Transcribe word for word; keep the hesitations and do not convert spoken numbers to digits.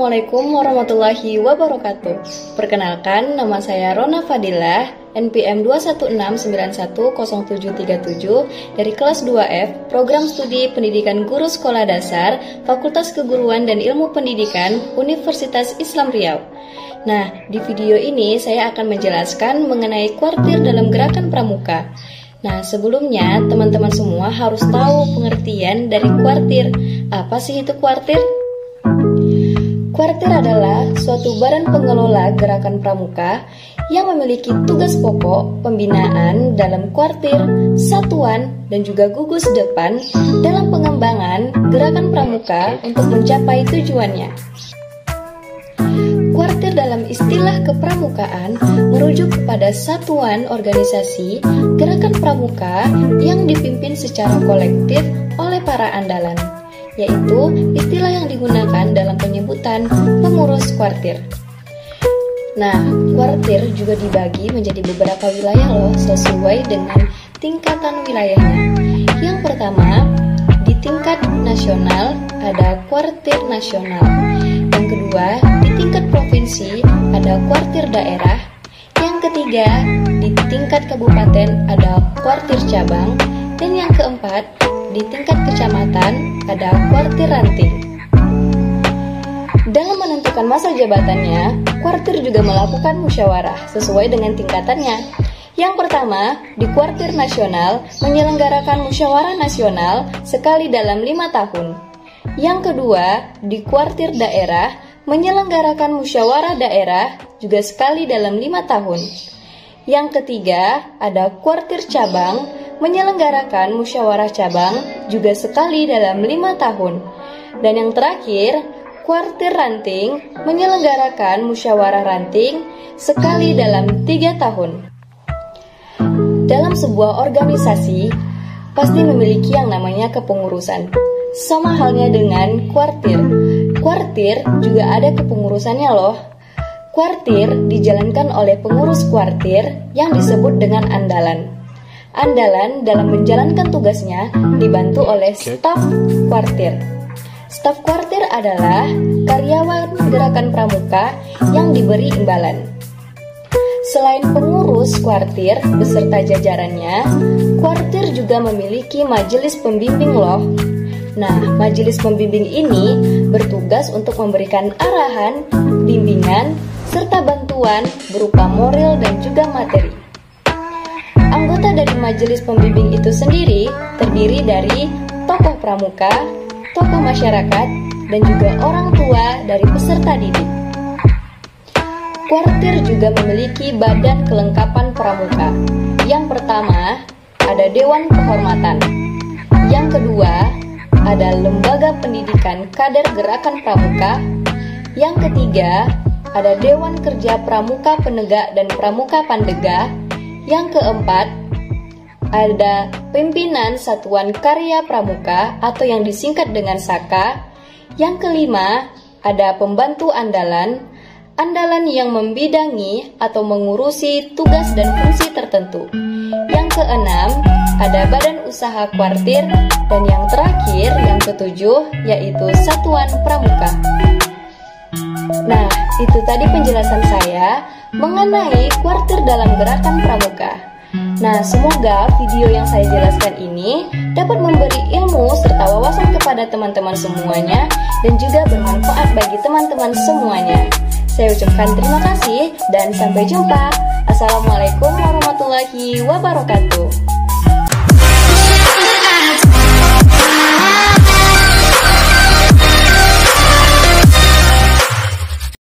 Assalamualaikum warahmatullahi wabarakatuh. Perkenalkan, nama saya Rona Fadilah, N P M dua satu enam sembilan satu nol tujuh tiga tujuh dari kelas dua F, Program Studi Pendidikan Guru Sekolah Dasar, Fakultas Keguruan dan Ilmu Pendidikan, Universitas Islam Riau. Nah, di video ini saya akan menjelaskan mengenai kuartir dalam gerakan pramuka. Nah, sebelumnya teman-teman semua harus tahu pengertian dari kuartir. Apa sih itu kuartir? Kuartir adalah suatu badan pengelola gerakan pramuka yang memiliki tugas pokok pembinaan dalam kuartir, satuan, dan juga gugus depan dalam pengembangan gerakan pramuka untuk mencapai tujuannya. Kuartir dalam istilah kepramukaan merujuk kepada satuan organisasi gerakan pramuka yang dipimpin secara kolektif oleh para andalan, yaitu istilah yang digunakan dalam penyebutan pengurus kuartir. Nah, kuartir juga dibagi menjadi beberapa wilayah loh, sesuai dengan tingkatan wilayahnya. Yang pertama, di tingkat nasional ada kuartir nasional. Yang kedua, di tingkat provinsi ada kuartir daerah. Yang ketiga, di tingkat kabupaten ada kuartir cabang. Dan yang keempat, di tingkat kecamatan ada kuartir ranting. Dalam menentukan masa jabatannya, kuartir juga melakukan musyawarah sesuai dengan tingkatannya. Yang pertama, di kuartir nasional menyelenggarakan musyawarah nasional sekali dalam lima tahun. Yang kedua, di kuartir daerah menyelenggarakan musyawarah daerah juga sekali dalam lima tahun. Yang ketiga, ada kuartir cabang menyelenggarakan musyawarah cabang juga sekali dalam lima tahun. Dan yang terakhir, kuartir ranting menyelenggarakan musyawarah ranting sekali dalam tiga tahun. Dalam sebuah organisasi, pasti memiliki yang namanya kepengurusan. Sama halnya dengan kuartir. Kuartir juga ada kepengurusannya loh. Kuartir dijalankan oleh pengurus kuartir yang disebut dengan andalan. Andalan dalam menjalankan tugasnya dibantu oleh staf kuartir. Staf kuartir adalah karyawan gerakan pramuka yang diberi imbalan. Selain pengurus kuartir beserta jajarannya, kuartir juga memiliki majelis pembimbing loh. Nah, majelis pembimbing ini bertugas untuk memberikan arahan, bimbingan, serta bantuan berupa moral dan juga materi. Anggota dari majelis pembimbing itu sendiri terdiri dari tokoh pramuka, tokoh masyarakat, dan juga orang tua dari peserta didik. Kuartir juga memiliki badan kelengkapan pramuka. Yang pertama, ada Dewan Kehormatan. Yang kedua, ada Lembaga Pendidikan Kader Gerakan Pramuka. Yang ketiga, ada Dewan Kerja Pramuka Penegak dan Pramuka Pandega. Yang keempat, ada Pimpinan Satuan Karya Pramuka atau yang disingkat dengan SAKA. Yang kelima, ada Pembantu Andalan, andalan yang membidangi atau mengurusi tugas dan fungsi tertentu. Yang keenam, ada Badan Usaha Kuartir, dan yang terakhir, yang ketujuh, yaitu Satuan Pramuka. Nah, itu tadi penjelasan saya mengenai kuartir dalam gerakan pramuka. Nah, semoga video yang saya jelaskan ini dapat memberi ilmu serta wawasan kepada teman-teman semuanya dan juga bermanfaat bagi teman-teman semuanya. Saya ucapkan terima kasih dan sampai jumpa. Assalamualaikum warahmatullahi wabarakatuh.